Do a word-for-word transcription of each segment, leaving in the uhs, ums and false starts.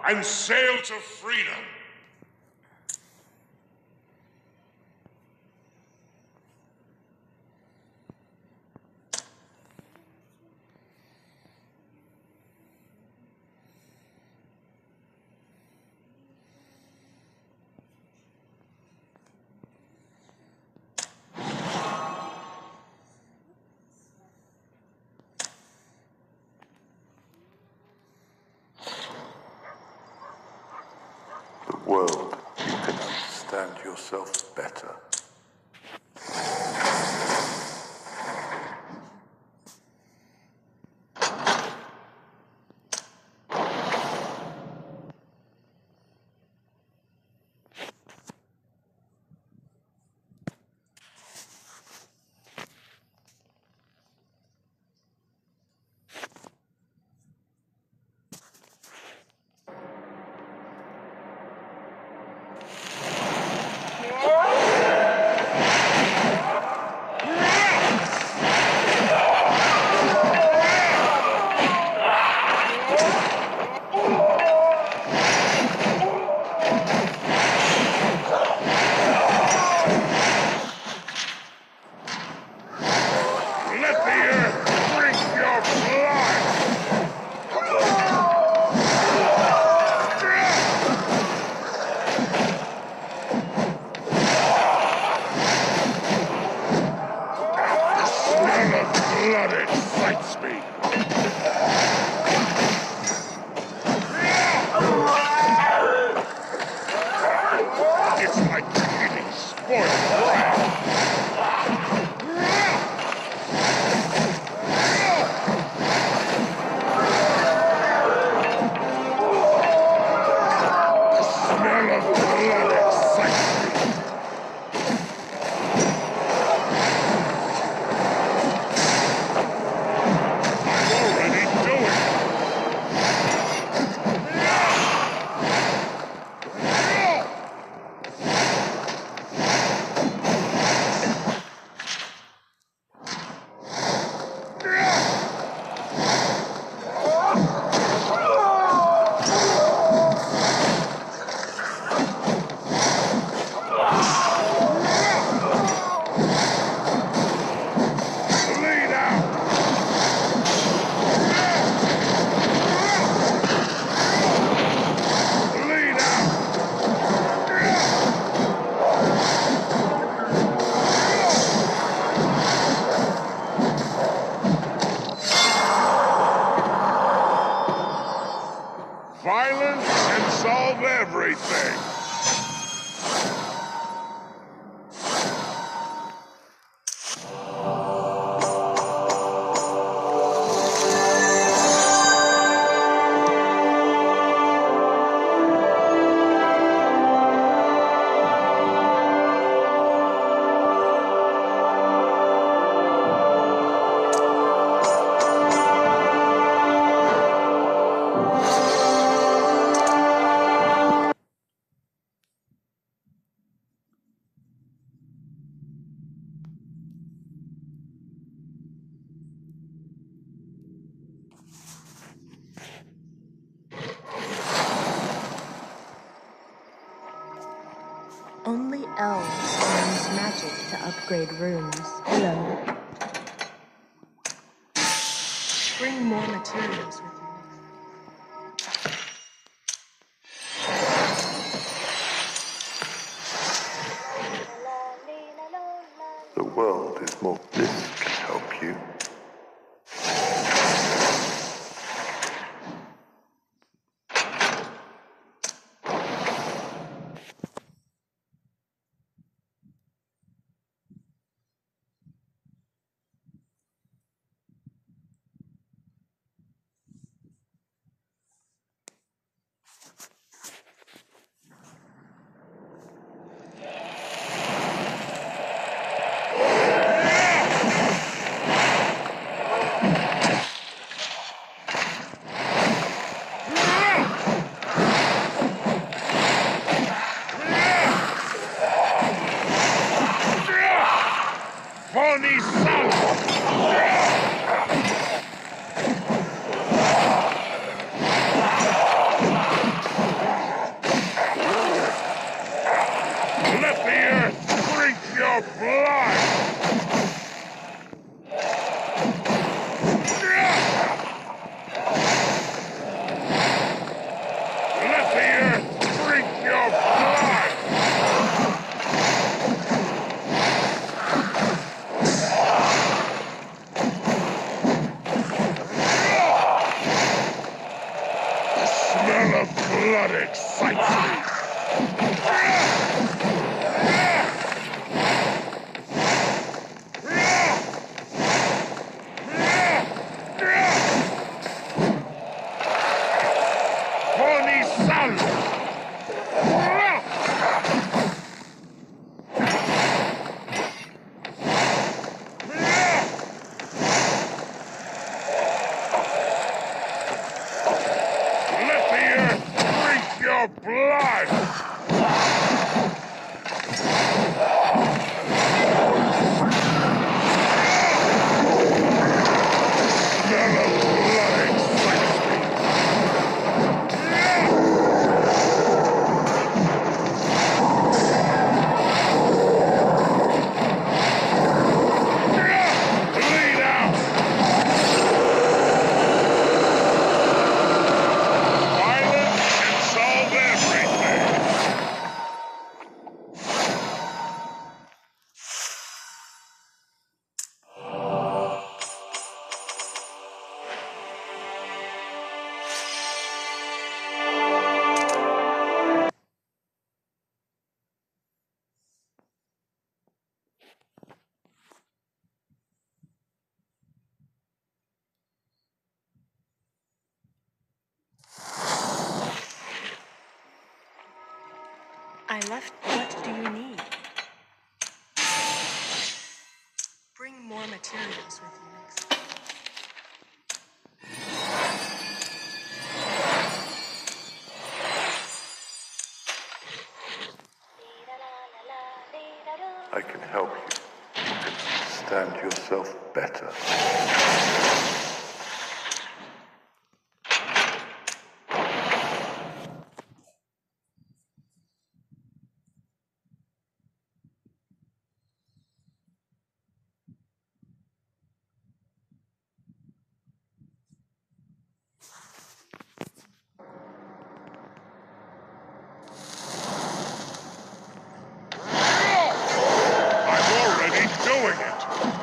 and sail to freedom. The world, you can understand yourself better. Blood excites me. It's like eating spoiled brat. The smell of blood excites me. Violence can solve everything. Only elves can use magic to upgrade rooms. Hello. Bring more materials with you. The world is more. This can help you. blood excites me. Horny sun! Let the earth drink your blood! Smell of blood excites me. Bleed out! Violence can solve everything. I left. What do you need? Bring more materials with you next time. I can help you. You can understand yourself better. I'm already doing it!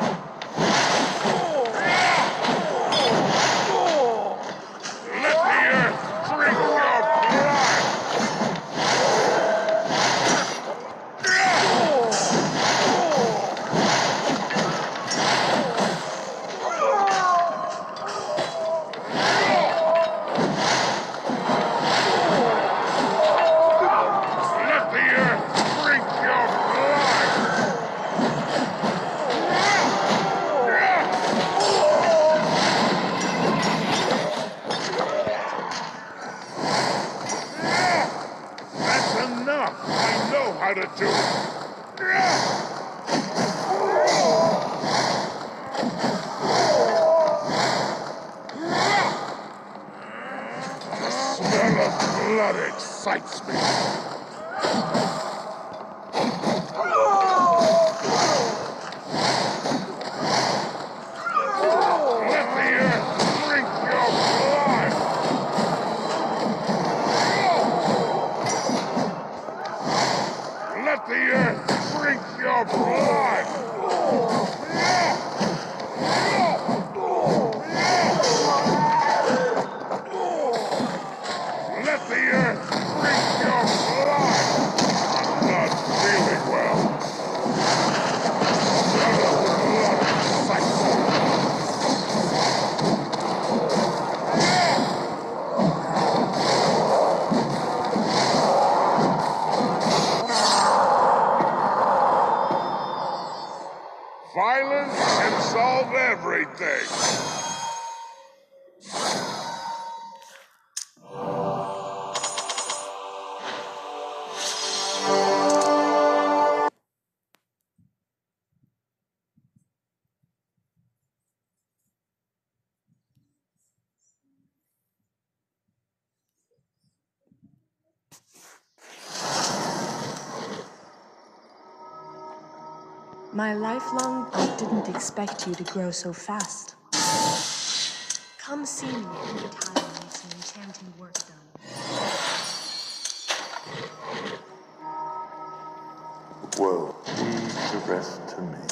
Let the earth drink your blood! Let the earth drink your blood! That's enough! I know how to do it! The smell of blood excites me. Let the earth drink your blood! Let the earth drink your blood! Let the earth drink your blood! I'm not feeling well. Smell of blood excites me. Violence can solve everything. My lifelong. I didn't expect you to grow so fast. Come see me anytime you need some enchanting work done. The world leaves the rest to me.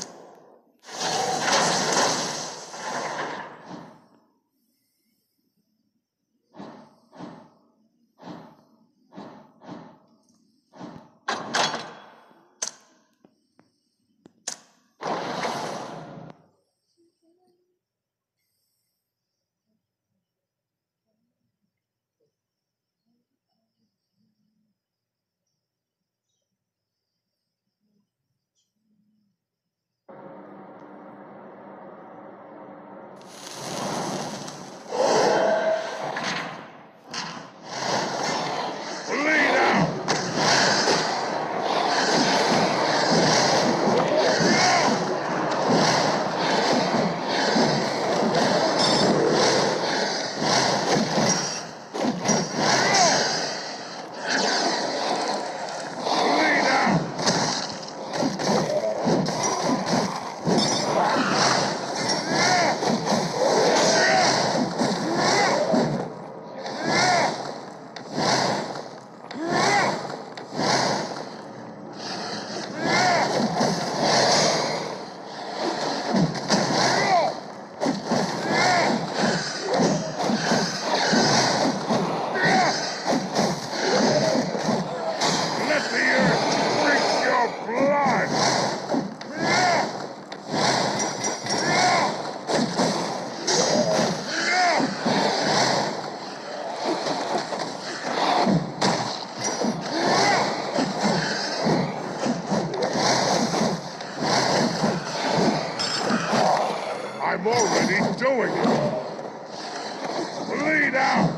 Bleed out!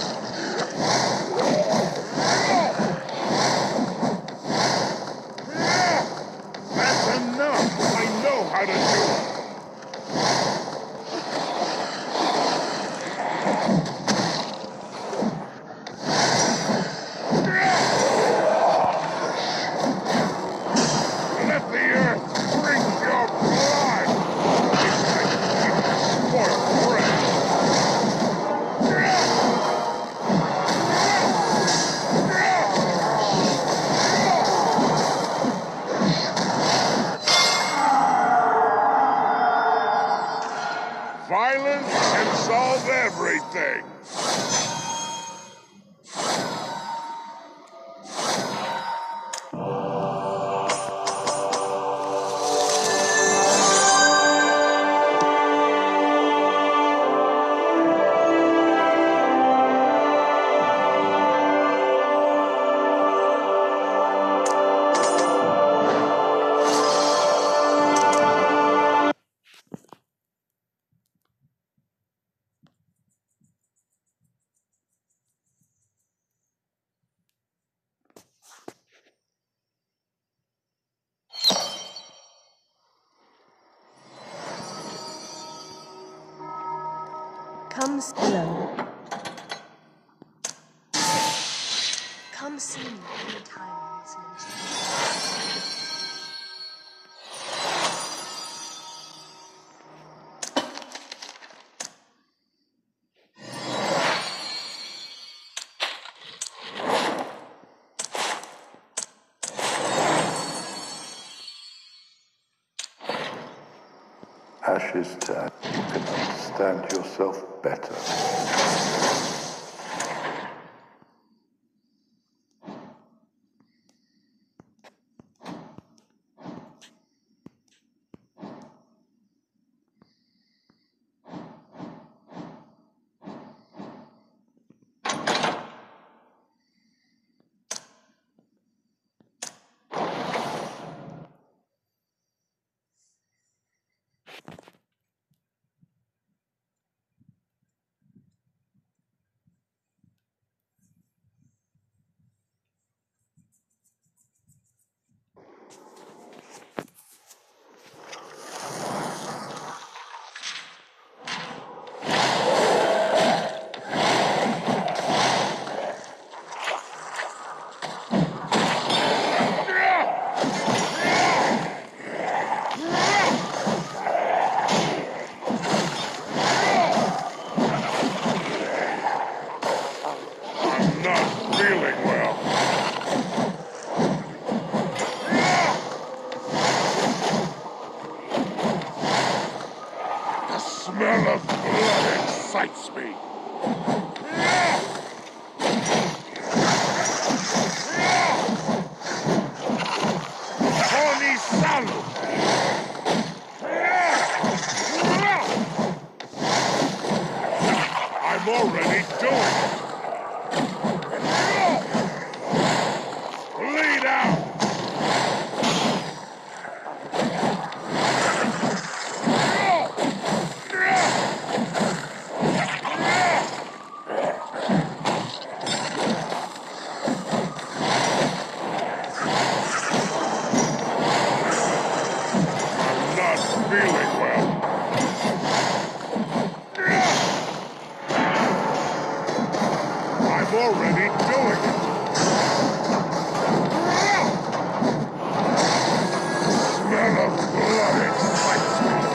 That's enough! I know how to do it! Let the earth drink your blood! It's like eating spoiled bread! Violence can solve everything! Come, hello. Come see me anytime it's mentioned. Ash's turn. You can understand yourself better. I'm not feeling well. The smell of blood excites me. Tony Salu! I'm already doing it. Bleed out! I'm not feeling well. I'm already doing it. Smell of blood excites me.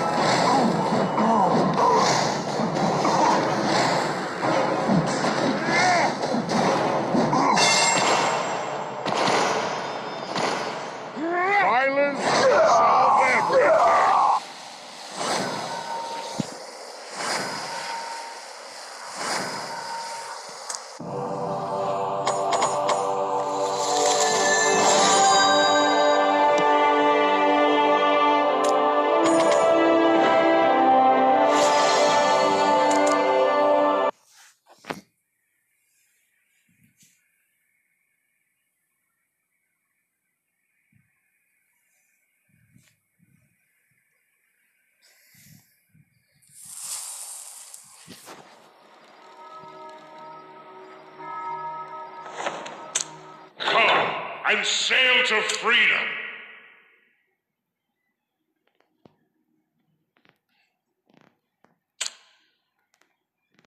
Violence will solve everything. and sail to freedom.